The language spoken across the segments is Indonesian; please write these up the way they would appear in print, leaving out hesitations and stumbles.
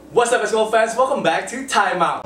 What's up basketball fans, welcome back to Timeout.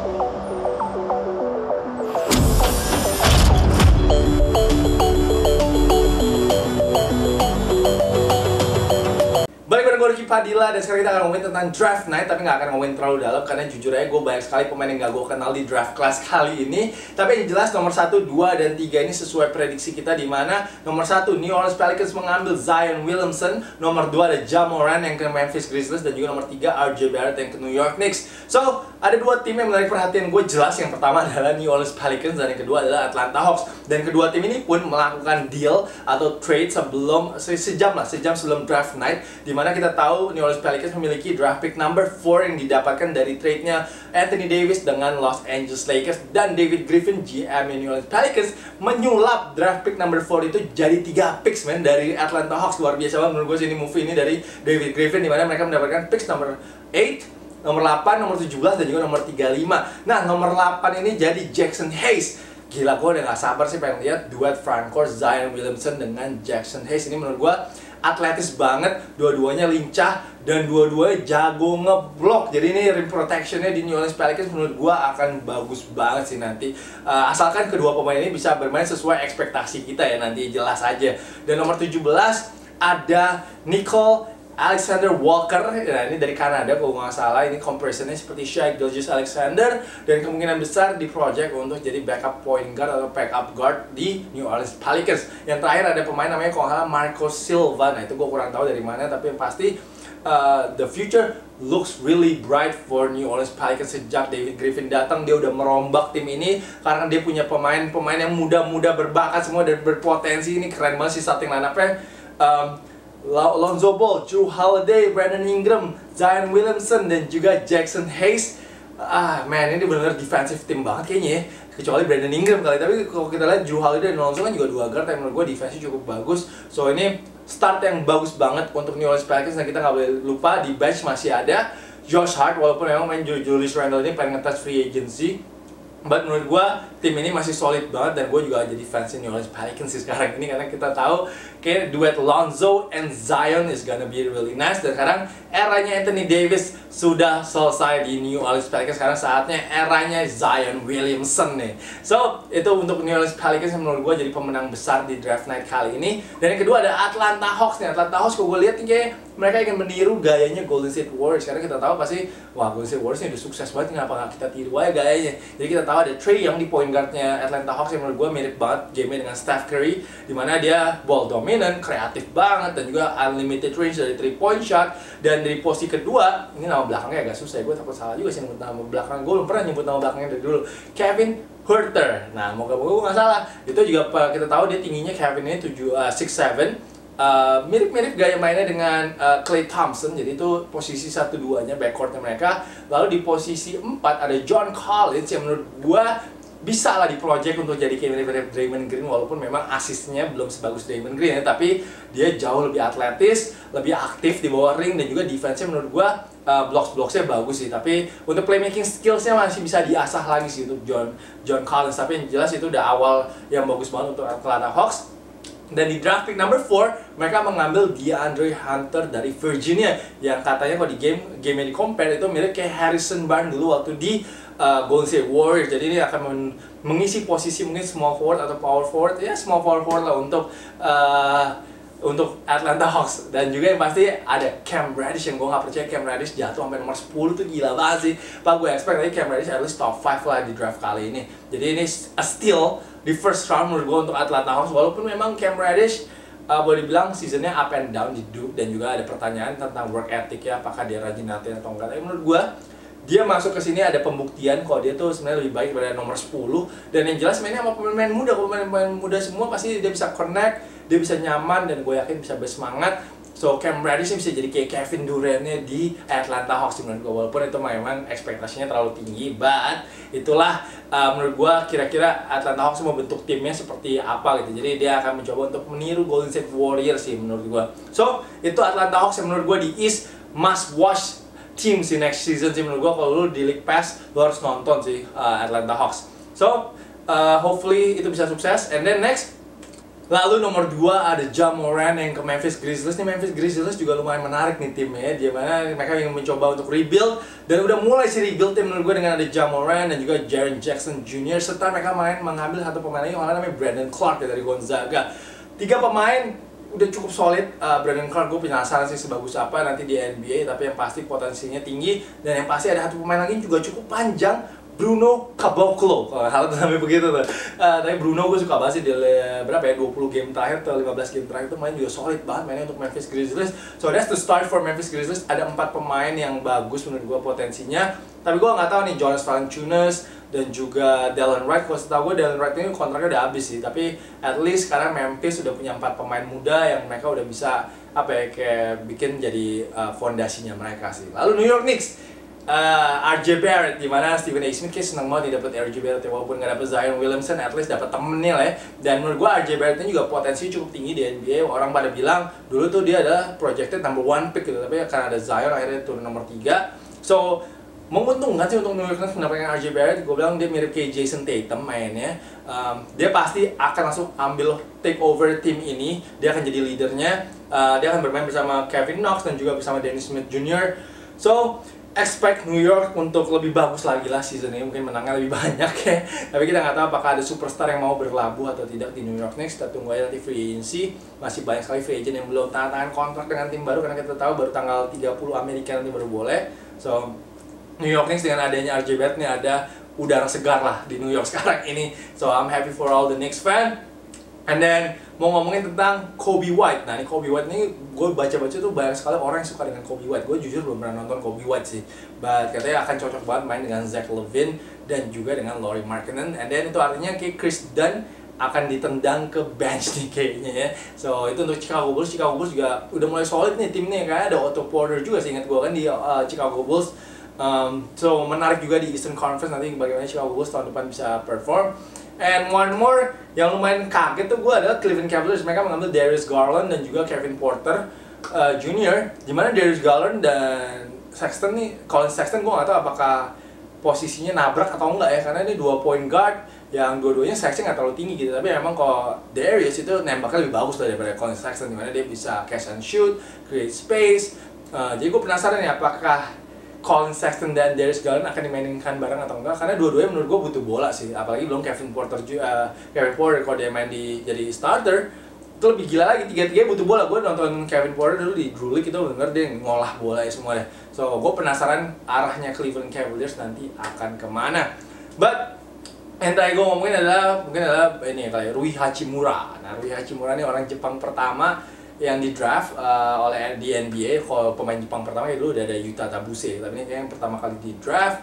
Balik bareng gue Ricky Padilla, dan sekarang kita akan ngomongin tentang draft night. Tapi nggak akan ngomongin terlalu dalam, karena jujur aja gue banyak sekali pemain yang gak gue kenal di draft class kali ini. Tapi yang jelas nomor 1, 2, dan 3 ini sesuai prediksi kita, dimana nomor 1 New Orleans Pelicans mengambil Zion Williamson, nomor 2 ada Ja Morant yang ke Memphis Grizzlies, dan juga nomor 3 RJ Barrett yang ke New York Knicks. So, ada dua tim yang menarik perhatian gue jelas. Yang pertama adalah New Orleans Pelicans, dan yang kedua adalah Atlanta Hawks. Dan kedua tim ini pun melakukan deal atau trade sebelum sejam sebelum draft night, dimana kita tahu New Orleans Pelicans memiliki draft pick number 4 yang didapatkan dari trade-nya Anthony Davis dengan Los Angeles Lakers, dan David Griffin, GM New Orleans Pelicans, menyulap draft pick number 4 itu jadi 3 picks dari Atlanta Hawks. Luar biasa banget menurut gue sih ini move ini dari David Griffin, dimana mereka mendapatkan picks nomor 8, nomor 8, nomor 17, dan juga nomor 35. Nah, nomor 8 ini jadi Jackson Hayes. Gila, gue udah gak sabar sih pengen lihat duet frontcourt Zion Williamson dengan Jackson Hayes. Ini menurut gue atletis banget, dua-duanya lincah, dan dua-duanya jago ngeblok. Jadi ini rim protectionnya di New Orleans Pelicans menurut gue akan bagus banget sih nanti. Asalkan kedua pemain ini bisa bermain sesuai ekspektasi kita ya, nanti jelas aja. Dan nomor 17 ada Nicole Alexander Walker, nah ini dari Kanada kalau nggak salah. Ini comparisonnya seperti Shai Gilgeous-Alexander, dan kemungkinan besar di project untuk jadi backup point guard atau backup guard di New Orleans Pelicans. Yang terakhir ada pemain namanya kalau nggak salah Marco Silva. Nah itu gue kurang tahu dari mana, tapi yang pasti the future looks really bright for New Orleans Pelicans. Sejak David Griffin datang, dia udah merombak tim ini karena dia punya pemain-pemain yang muda-muda berbakat semua dan berpotensi. Ini keren banget sih starting line-up-nya. Lonzo Ball, Jrue Holiday, Brandon Ingram, Zion Williamson, dan juga Jackson Hayes. Man, ini benar-benar defensive team banget kayaknya ya. Kecuali Brandon Ingram kali, tapi kalau kita lihat Jrue Holiday dan Lonzo kan juga dua guard yang menurut gue defense-nya cukup bagus. So ini start yang bagus banget untuk New Orleans Pelicans, dan kita nggak boleh lupa di bench masih ada Josh Hart, walaupun memang main Julius Randle ini pengen nge-touch free agency. But menurut gue tim ini masih solid banget, dan gue juga jadi fans New Orleans Pelicans sih sekarang ini, karena kita tahu kayak duet Lonzo and Zion is gonna be really nice. Dan sekarang eranya Anthony Davis sudah selesai di New Orleans Pelicans. Sekarang saatnya eranya Zion Williamson nih. So itu untuk New Orleans Pelicans yang menurut gue jadi pemenang besar di draft night kali ini. Dan yang kedua ada Atlanta Hawks nih. Atlanta Hawks kalau gue lihat nih kayak mereka ingin meniru gayanya Golden State Warriors, karena kita tahu pasti wah Golden State Warriors ini udah sukses banget, kenapa nggak kita tiru aja gayanya. Jadi kita tahu ada Trae Young di point guardnya Atlanta Hawks yang menurut gue mirip banget game dengan Steph Curry, dimana dia ball dominant, kreatif banget, dan juga unlimited range dari 3-point shot. Dan dari posisi kedua, ini nama belakangnya agak susah, gue takut salah juga sih nyebut nama belakang. Gue belum pernah nyebut nama belakangnya dari dulu. Kevin Huerter. Nah, moga-moga gue nggak salah. Itu juga kita tahu dia tingginya Kevin ini 6'7". Mirip-mirip gaya mainnya dengan Klay Thompson. Jadi itu posisi 1-2-nya backcourtnya mereka. Lalu di posisi 4 ada John Collins yang menurut gua bisa lah di project untuk jadi kayak mirip Draymond Green, walaupun memang asisnya belum sebagus Draymond Green ya, tapi dia jauh lebih atletis, lebih aktif di bawah ring, dan juga defense-nya menurut gua blocks-blocksnya bagus sih. Tapi untuk playmaking skills-nya masih bisa diasah lagi sih untuk John Collins. Tapi yang jelas itu udah awal yang bagus banget untuk Atlanta Hawks. Dan di draft pick number 4 mereka mengambil DeAndre Hunter dari Virginia, yang katanya kalau di game yang di compare itu mirip kayak Harrison Barnes dulu waktu di Golden State Warriors. Jadi ini akan mengisi posisi mungkin small forward atau power forward, ya small power forward lah untuk Atlanta Hawks. Dan juga yang pasti ada Cam Reddish, yang gue gak percaya Cam Reddish jatuh sampai nomor 10 tuh gila banget sih. Pak, gue expect tadi Cam Reddish at least top 5 lah di draft kali ini. Jadi ini a steal di first round menurut gue untuk Atlanta Hawks. Walaupun memang Cam Reddish boleh dibilang seasonnya up and down di Duke, dan juga ada pertanyaan tentang work ethic ya, apakah dia rajin latihan atau enggak. Tapi menurut gue dia masuk ke sini ada pembuktian kalau dia tuh sebenarnya lebih baik daripada nomor 10. Dan yang jelas mainnya sama pemain muda, pemain muda semua pasti dia bisa connect, dia bisa nyaman, dan gue yakin bisa bersemangat. So Cam Reddish bisa jadi kayak Kevin Durant-nya di Atlanta Hawks menurut gue, walaupun itu memang ekspektasinya terlalu tinggi. But itulah menurut gue kira-kira Atlanta Hawks mau bentuk timnya seperti apa gitu. Jadi dia akan mencoba untuk meniru Golden State Warriors sih menurut gue. So itu Atlanta Hawks yang menurut gue di East must watch team sih next season sih menurut gue. Kalau lu di League Pass lu harus nonton sih Atlanta Hawks. So hopefully itu bisa sukses. And then next Lalu nomor 2 ada Ja Morant yang ke Memphis Grizzlies. Nih Memphis Grizzlies juga lumayan menarik nih timnya, di mana mereka ingin mencoba untuk rebuild dan udah mulai sih rebuild tim menurut gue dengan ada Ja Morant dan juga Jaren Jackson Jr. serta mereka mengambil satu pemain lagi yang namanya Brandon Clark dari Gonzaga. 3 pemain udah cukup solid. Brandon Clark gue penasaran sih sebagus apa nanti di NBA, tapi yang pasti potensinya tinggi dan yang pasti ada satu pemain lagi juga cukup panjang, Bruno Caboclo, kalau hal itu namanya begitu tuh. Tapi Bruno gue suka banget sih di berapa ya, 20 game terakhir atau 15 game terakhir itu main juga solid banget mainnya untuk Memphis Grizzlies. So that's the start for Memphis Grizzlies. Ada 4 pemain yang bagus menurut gue potensinya. Tapi gue nggak tahu nih Jonas Valanciunas dan juga Delon Wright. Kalau setahu gue Delon Wright ini kontraknya udah habis sih. Tapi at least sekarang Memphis udah punya 4 pemain muda yang mereka udah bisa apa ya, kayak bikin jadi fondasinya mereka sih. Lalu New York Knicks. RJ Barrett, dimana Stephen A. Smith kayak seneng banget dapet RJ Barrett ya, walaupun nggak dapet Zion Williamson, at least dapet temennya lah ya. Dan menurut gua RJ Barrett ini juga potensi cukup tinggi di NBA. Orang pada bilang dulu tuh dia adalah projected number 1 pick gitu, tapi karena ada Zion akhirnya turun nomor 3. So menguntungkan sih untuk New York Knicks mendapatkan RJ Barrett. Gue bilang dia mirip kayak Jason Tatum mainnya. Dia pasti akan langsung ambil take over tim ini. Dia akan jadi leadernya. Dia akan bermain bersama Kevin Knox dan juga bersama Dennis Smith Jr. So expect New York untuk lebih bagus lagi lah season ini, mungkin menangnya lebih banyak ya. Tapi kita nggak tahu apakah ada superstar yang mau berlabuh atau tidak di New York Knicks. Kita tunggu aja nanti free agency. Masih banyak sekali free agent yang belum tanda tangan kontrak dengan tim baru, karena kita tahu baru tanggal 30 Amerika nanti baru boleh. So New York Knicks dengan adanya RJ Barrett nih ada udara segar lah di New York sekarang ini. So I'm happy for all the Knicks fan. And then mau ngomongin tentang Kobe White. Nah ini Kobe White ini gue baca-baca tuh banyak sekali orang yang suka dengan Kobe White. Gue jujur belum pernah nonton Kobe White sih, but katanya akan cocok banget main dengan Zach LaVine dan juga dengan Lauri Markkanen. And then itu artinya kayak Chris Dunn akan ditendang ke bench nih kayaknya ya. So itu untuk Chicago Bulls. Chicago Bulls juga udah mulai solid nih timnya, kayak ada Otto Porter juga sih, ingat gue kan di Chicago Bulls. So menarik juga di Eastern Conference nanti bagaimana Chicago Bulls tahun depan bisa perform. And one more yang lumayan kaget tuh gue adalah Cleveland Cavaliers. Mereka mengambil Darius Garland dan juga Kevin Porter Jr. Dimana Darius Garland dan Sexton nih, Colin Sexton gue nggak tahu apakah posisinya nabrak atau enggak ya, karena ini 2 point guard yang dua-duanya Sexton nggak terlalu tinggi gitu. Tapi emang kalau Darius itu nembaknya lebih bagus lah daripada Colin Sexton, dimana dia bisa catch and shoot, create space. Jadi gue penasaran ya apakah Colin Sexton dan Darius Garland akan dimainkan bareng atau enggak, karena dua-duanya menurut gue butuh bola sih, apalagi belum Kevin Porter kalau dia main jadi starter itu lebih gila lagi. Tiga-tiganya butuh bola. Gue nonton Kevin Porter dulu di Drew League, itu bener dia ngolah bola ya semua deh. So gue penasaran arahnya Cleveland Cavaliers nanti akan kemana. But yang tadi gue ngomongin mungkin adalah ini kayak Rui Hachimura. Nah Rui Hachimura ini orang Jepang pertama yang di draft oleh di NBA. Kalau pemain Jepang pertama ya dulu udah ada Yuta Tabuse, tapi ini kayak yang pertama kali di draft.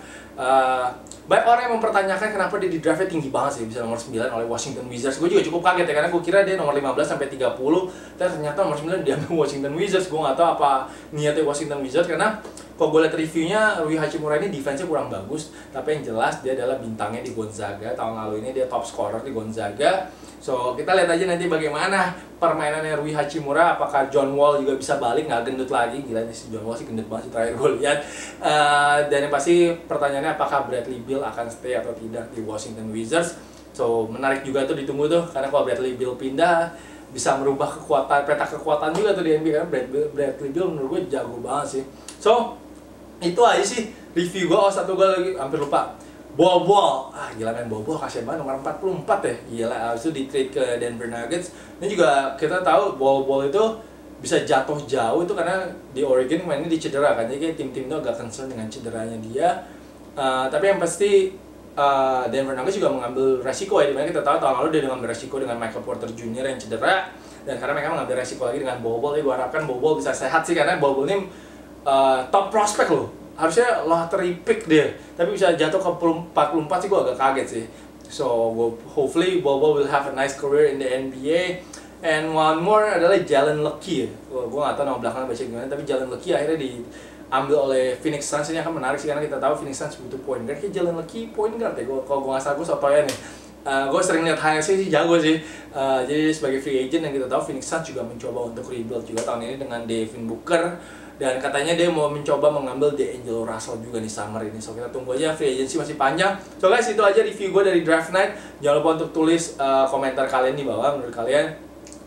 Banyak orang yang mempertanyakan kenapa dia di draftnya tinggi banget sih, bisa nomor 9 oleh Washington Wizards. Gue juga cukup kaget ya, karena gue kira dia nomor 15 sampai 30, dan ternyata nomor 9 diambil Washington Wizards. Gue nggak tahu apa niatnya Washington Wizards, karena kalau gue lihat reviewnya Rui Hachimura ini defense-nya kurang bagus, tapi yang jelas dia adalah bintangnya di Gonzaga. Tahun lalu ini dia top scorer di Gonzaga. So kita lihat aja nanti bagaimana permainannya Rui Hachimura. Apakah John Wall juga bisa balik, nggak gendut lagi. Gila nih si John Wall sih gendut banget sih terakhir gue lihat. Dan yang pasti pertanyaannya apakah Bradley Beal akan stay atau tidak di Washington Wizards. So menarik juga tuh ditunggu tuh, karena kalau Bradley Beal pindah bisa merubah peta kekuatan juga tuh di NBA, karena Bradley Beal menurut gue jago banget sih. So itu aja sih review gue. Satu gue lagi hampir lupa, Bol-Bol. Gila main Bol-Bol kasihan banget, nomor 44 ya. Gila, habis itu di trade ke Denver Nuggets. Ini juga kita tahu Bol-Bol itu bisa jatuh jauh itu karena di Oregon mainnya di cedera kan. Jadi kayak tim-tim itu agak concern dengan cederanya dia. Tapi yang pasti Denver Nuggets juga mengambil resiko ya, dimana kita tahu tahun lalu dia mengambil resiko dengan Michael Porter Jr. yang cedera. Dan karena mereka mengambil resiko lagi dengan Bol-Bol, gue harapkan Bol-Bol bisa sehat sih, karena Bol-Bol ini top prospect loh. Harusnya lottery pick dia, tapi bisa jatuh ke 44 sih, gue agak kaget sih. So hopefully Bol-Bol will have a nice career in the NBA. And one more adalah Jalen Leckie. Gue gak tau nama belakangnya baca gimana, tapi Jalen Leckie akhirnya diambil oleh Phoenix Suns. Ini akan menarik sih, karena kita tahu Phoenix Suns butuh point guard. Kayak Jalen Leckie point guard ya, kalau gue gak salah gue sotoyan nih. Gue sering lihat highlights sih, jago sih. Jadi sebagai free agent yang kita tahu Phoenix Suns juga mencoba untuk rebuild juga tahun ini dengan Devin Booker. Dan katanya dia mau mencoba mengambil D'Angelo Russell juga nih summer ini. So kita tunggu aja, free agency masih panjang. So guys, itu aja review gue dari Draft Night. Jangan lupa untuk tulis komentar kalian di bawah, menurut kalian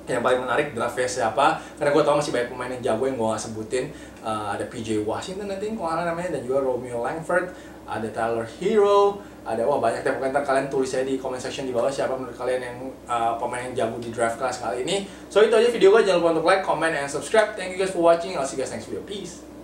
yang paling menarik draftnya siapa, karena gue tau masih banyak pemain yang jago yang gue gak sebutin. Ada PJ Washington nanti kalau namanya, dan juga Romeo Langford, ada Tyler Hero, ada banyak deh. Pokoknya ntar kalian tulis aja di comment section di bawah siapa menurut kalian yang pemain yang jago di draft class kali ini. So itu aja video gue, jangan lupa untuk like, comment, and subscribe. Thank you guys for watching, I'll see you guys next video, peace.